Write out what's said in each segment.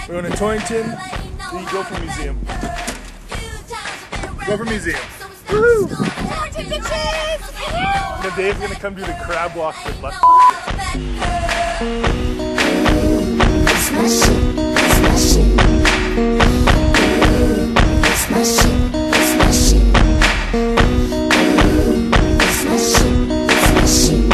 We're going to Torrington, the Gopher Museum. Gopher Museum. Woohoo! Torrington bitches! And then Dave's going to come do the crab walk with left. It's my shit, it's my shit. It's my shit, it's my shit. It's my shit, it's my shit.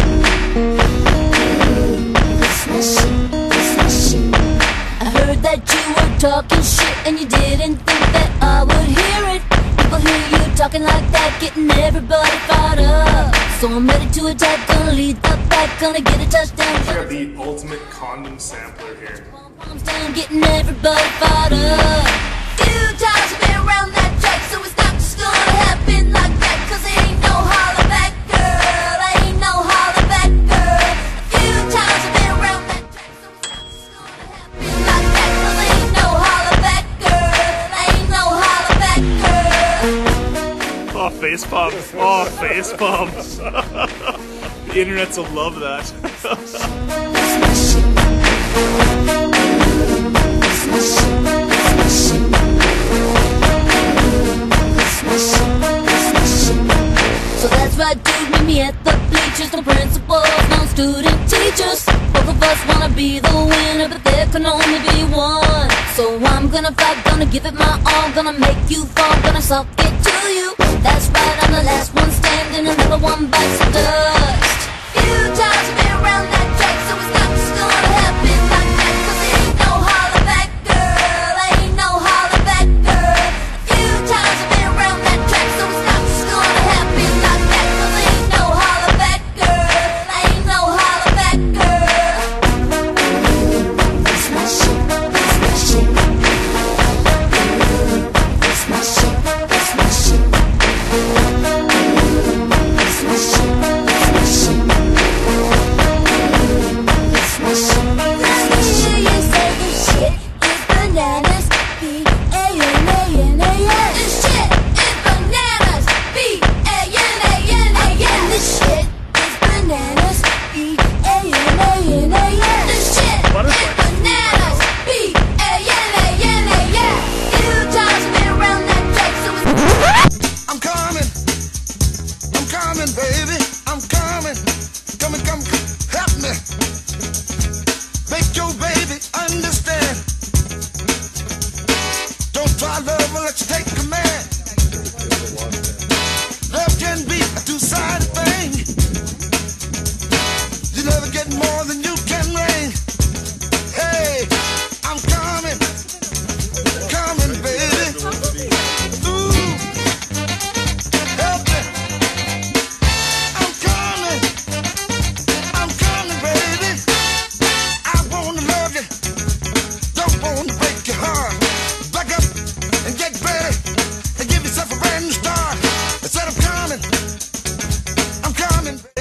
It's my shit, it's my shit. I heard that you were talking shit and you didn't think that I would hear it. People hear you talking like that, getting everybody fired up. So I'm ready to attack, gonna lead the pack, gonna get a touchdown. I got the ultimate condom sampler here. Bombs down, getting everybody fired up. Few times I've been around that track, so it's not just gonna happen like that. Cause it ain't no holler back, girl. Ain't no holler back, girl. A few times I've been around that track, so it's not just gonna happen like that. Cause ain't no holler back, girl. Ain't no holler back, girl. Oh, face pumps. Oh, face pumps. The internets will love that. It's my shit. It's my shit, it's my shit. It's my shit, it's my shit. So that's right, dude, meet me at the bleachers. No principals, no student teachers. Both of us wanna be the winner, but there can only be one. So I'm gonna fight, gonna give it my all, gonna make you fall, gonna suck it to you. That's right, I'm the last one standing, another one bites the dust. Few times I've been around that